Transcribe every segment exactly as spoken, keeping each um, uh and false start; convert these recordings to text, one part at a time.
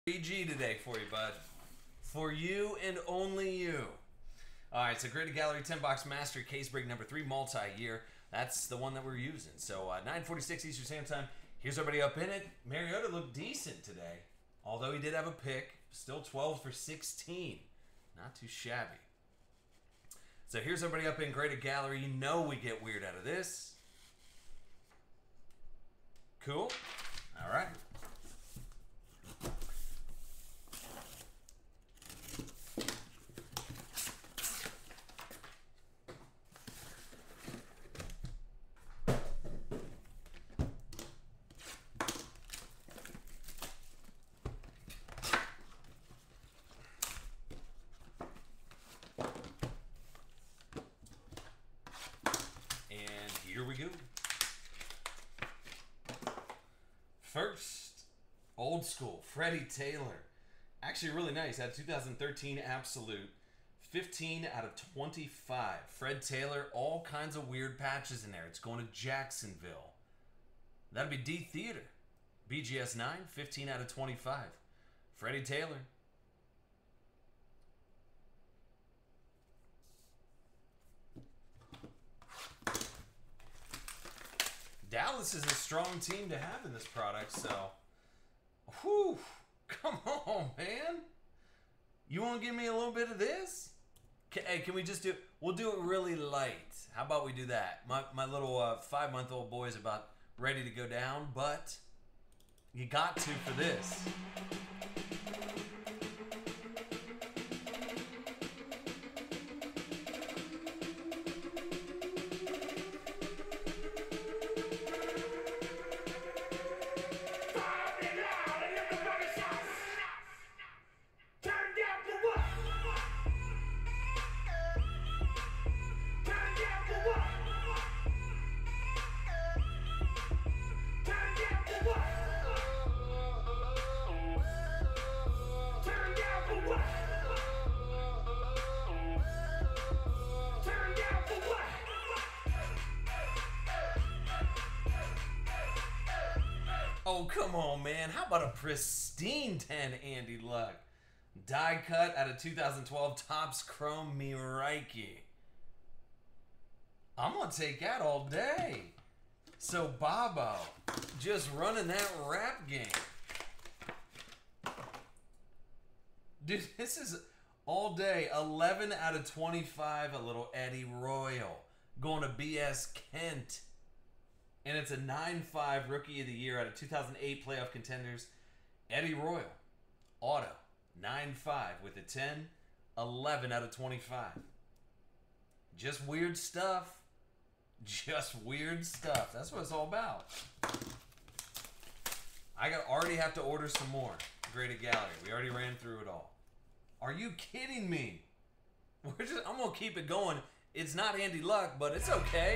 P G today for you, bud. For you and only you. All right, so Graded Gallery ten box Master Case Break number three, multi-year. That's the one that we're using. So uh, nine forty-six Eastern Standard Time. Here's everybody up in it. Mariota looked decent today. Although he did have a pick. Still twelve for sixteen. Not too shabby. So here's everybody up in Graded Gallery. You know we get weird out of this. Cool. All right. Here we go. First, old school, Freddie Taylor. Actually really nice. Had two thousand thirteen Absolute. fifteen out of twenty-five. Fred Taylor, all kinds of weird patches in there. It's going to Jacksonville. That'd be D Theater. B G S nine, fifteen out of twenty-five. Freddie Taylor. Dallas is a strong team to have in this product, so... Whew! Come on, man! You want to give me a little bit of this? Can, hey, can we just do... We'll do it really light. How about we do that? My, my little uh, five-month-old boy is about ready to go down, but... You got to for this. Oh, come on, man. How about a pristine ten Andy Luck? Die cut out of two thousand twelve Topps Chrome Miraiki. I'm going to take that all day. So, Bobo, just running that rap game. Dude, this is all day. eleven out of twenty-five, a little Eddie Royal. Going to B S Kent. And it's a nine five Rookie of the Year out of two thousand eight Playoff Contenders. Eddie Royal. Auto. nine five with a ten. eleven out of twenty-five. Just weird stuff. Just weird stuff. That's what it's all about. I got already have to order some more. Graded Gallery. We already ran through it all. Are you kidding me? We're just, I'm going to keep it going. It's not Andy Luck, but it's okay.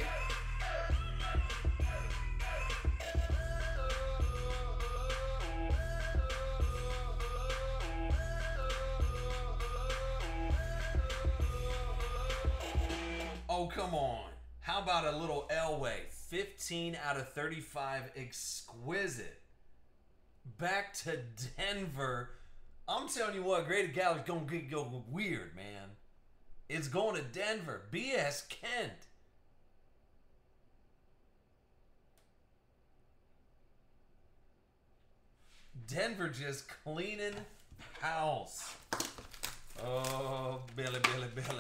Oh, come on. How about a little Elway? fifteen out of thirty-five. Exquisite. Back to Denver. I'm telling you what, Graded Gallery's going to go weird, man. It's going to Denver. B S Kent. Denver just cleaning house. Oh, Billy, Billy, Billy.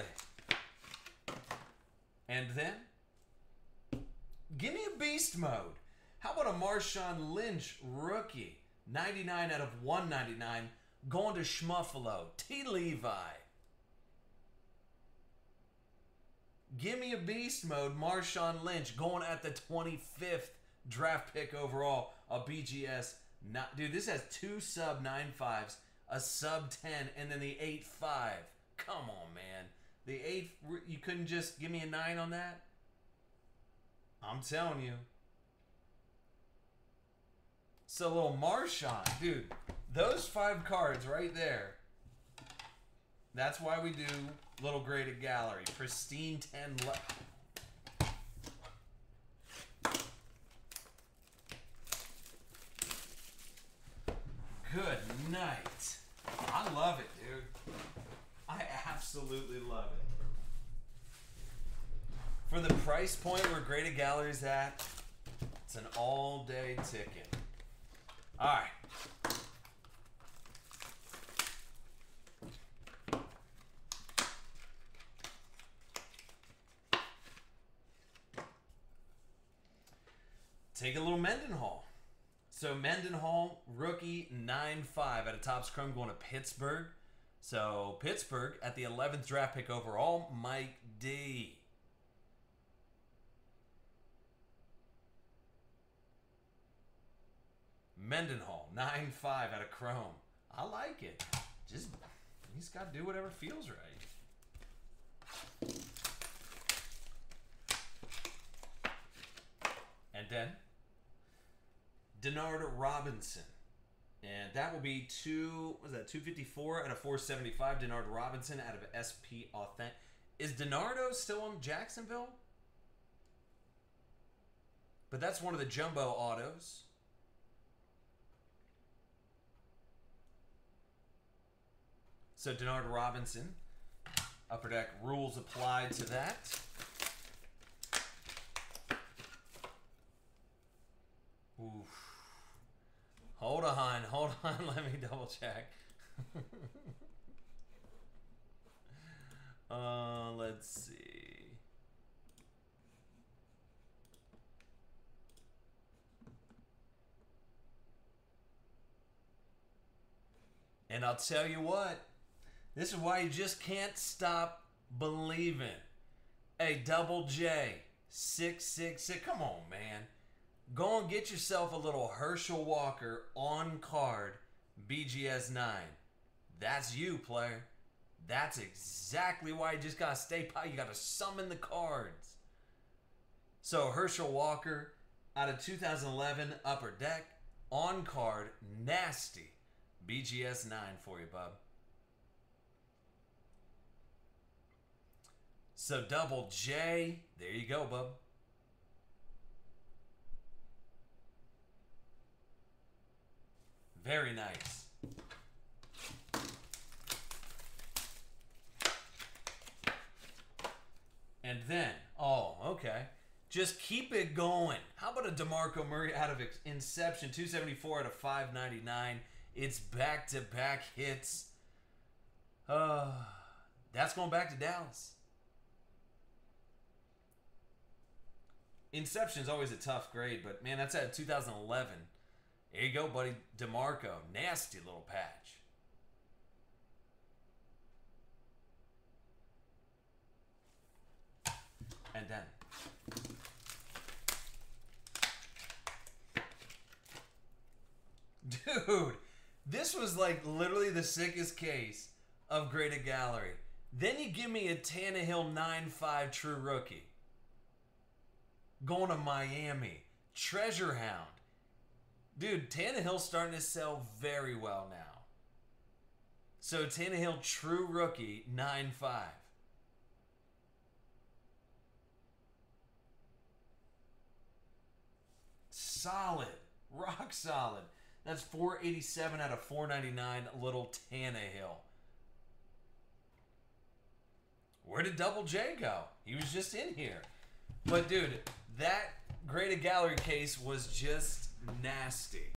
And then, give me a beast mode. How about a Marshawn Lynch rookie? ninety-nine out of one ninety-nine. Going to Schmuffalo. T. Levi. Give me a beast mode. Marshawn Lynch going at the twenty-fifth draft pick overall. A B G S. Not, dude, this has two sub nine fives, a sub ten, and then the eight five. Come on, man. The eight, you couldn't just give me a nine on that? I'm telling you. So, little Marshawn. Dude, those five cards right there. That's why we do little Graded Gallery. Pristine ten. Good night. I love it, dude. I absolutely love it. For the price point where Graded Gallery's at, it's an all-day ticket. All right. Take a little Mendenhall. So Mendenhall, rookie, nine five out of Topps Chrome, going to Pittsburgh. So Pittsburgh at the eleventh draft pick overall, Mike D. Mendenhall, nine five out of Chrome. I like it. Just, he's got to do whatever feels right. And then, Denard Robinson. And that will be two, what was that, two fifty-four out of four seventy-five. Denard Robinson out of S P Authentic. Is Denardo still on Jacksonville? But that's one of the jumbo autos. So Denard Robinson, Upper Deck rules applied to that. Oof. Hold on, hold on, let me double check. uh, let's see. And I'll tell you what, this is why you just can't stop believing. Hey, Double J, six six six, come on, man. Go and get yourself a little Herschel Walker on card B G S nine. That's you, player. That's exactly why you just gotta stay by. You gotta summon the cards. So Herschel Walker out of two thousand eleven Upper Deck on card, nasty B G S nine for you, bub. So Double J, there you go, bub. Very nice. And then, oh, okay. Just keep it going. How about a DeMarco Murray out of Inception, two seventy-four out of five ninety-nine. It's back-to-back hits. Uh, that's going back to Dallas. Inception is always a tough grade, but man, that's at two thousand eleven. There you go, buddy. DeMarco. Nasty little patch. And then. Dude, this was like literally the sickest case of Graded Gallery. Then you give me a Tannehill nine five true rookie. Going to Miami. Treasure Hound. Dude, Tannehill's starting to sell very well now. So Tannehill true rookie, nine five. Solid. Rock solid. That's four eighty-seven out of four ninety-nine, little Tannehill. Where did Double J go? He was just in here. But dude, that Graded Gallery case was just nasty.